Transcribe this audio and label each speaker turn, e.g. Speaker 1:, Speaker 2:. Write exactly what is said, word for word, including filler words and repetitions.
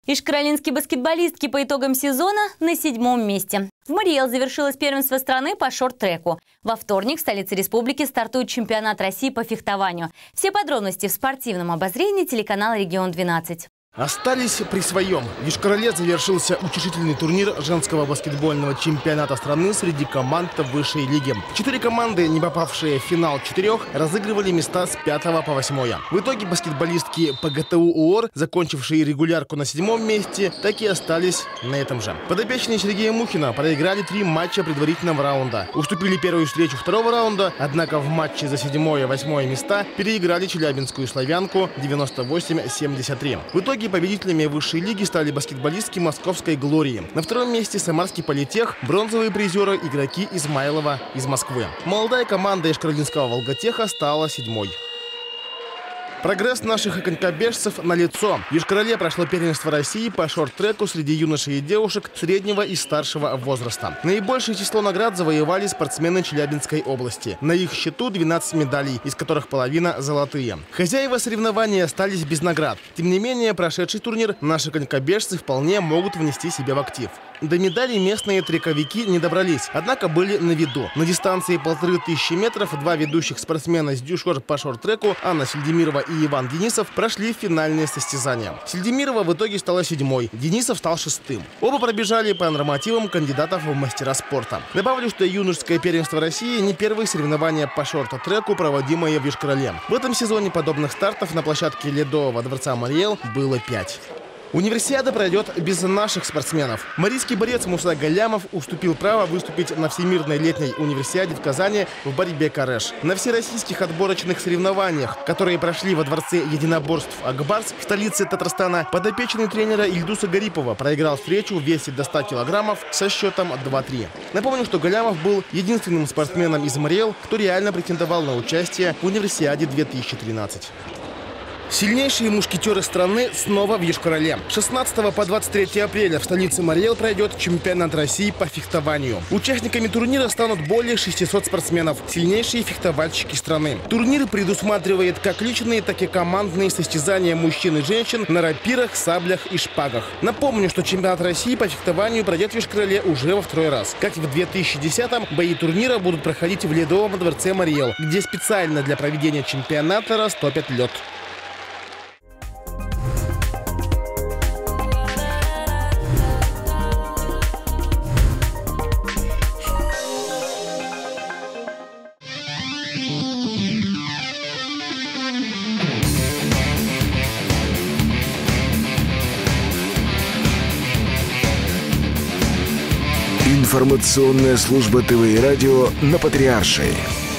Speaker 1: Ишкаролинские баскетболистки по итогам сезона на седьмом месте. В Мариэл завершилось первенство страны по шорт-треку. Во вторник в столице республики стартует чемпионат России по фехтованию. Все подробности в спортивном обозрении телеканала «Регион двенадцать».
Speaker 2: Остались при своем. В Ишкар-Оле завершился утешительный турнир женского баскетбольного чемпионата страны среди команд высшей лиги. Четыре команды, не попавшие в финал четырех, разыгрывали места с пятого по восьмое. В итоге баскетболистки ПГТУ УОР, закончившие регулярку на седьмом месте, так и остались на этом же. Подопечные Сергея Мухина проиграли три матча предварительного раунда. Уступили первую встречу второго раунда, однако в матче за седьмое и восьмое места переиграли челябинскую славянку девяносто восемь семьдесят три. В итоге победителями высшей лиги стали баскетболистки московской «Глории». На втором месте самарский политех, бронзовые призеры – игроки Измайлова из Москвы. Молодая команда ишкаролинского «Волготеха» стала седьмой. Прогресс наших конькобежцев налицо. В Ишкар-Оле прошло первенство России по шорт-треку среди юношей и девушек среднего и старшего возраста. Наибольшее число наград завоевали спортсмены Челябинской области. На их счету двенадцать медалей, из которых половина золотые. Хозяева соревнований остались без наград. Тем не менее, прошедший турнир наши конькобежцы вполне могут внести себя в актив. До медалей местные трековики не добрались, однако были на виду. На дистанции полторы тысячи метров два ведущих спортсмена с дюшор по шорт-треку Анна Сельдемирова и Иван Денисов прошли финальные состязания. Сельдемирова в итоге стала седьмой, Денисов стал шестым. Оба пробежали по нормативам кандидатов в мастера спорта. Добавлю, что юношеское первенство России не первые соревнования по шорт-треку, проводимые в Ишкар-Оле. В этом сезоне подобных стартов на площадке Ледового дворца Мариэл было пять. Универсиада пройдет без наших спортсменов. Марийский борец Муса Галямов уступил право выступить на Всемирной летней универсиаде в Казани в борьбе кареш. На всероссийских отборочных соревнованиях, которые прошли во дворце единоборств Акбарс в столице Татарстана, подопечный тренера Ильдуса Гарипова проиграл встречу в весе до ста килограммов со счетом два-три. Напомню, что Галямов был единственным спортсменом из Мариэл, кто реально претендовал на участие в универсиаде две тысячи тринадцать. Сильнейшие мушкетеры страны снова в Ишкар-Оле. С шестнадцатого по двадцать третье апреля в столице Мариэл пройдет чемпионат России по фехтованию. Участниками турнира станут более шестисот спортсменов, сильнейшие фехтовальщики страны. Турнир предусматривает как личные, так и командные состязания мужчин и женщин на рапирах, саблях и шпагах. Напомню, что чемпионат России по фехтованию пройдет в Ишкар-Оле уже во второй раз. Как и в две тысячи десятом, бои турнира будут проходить в Ледовом дворце Мариэл, где специально для проведения чемпионата растопят лед.
Speaker 3: Информационная служба ТВ и радио на Патриаршей.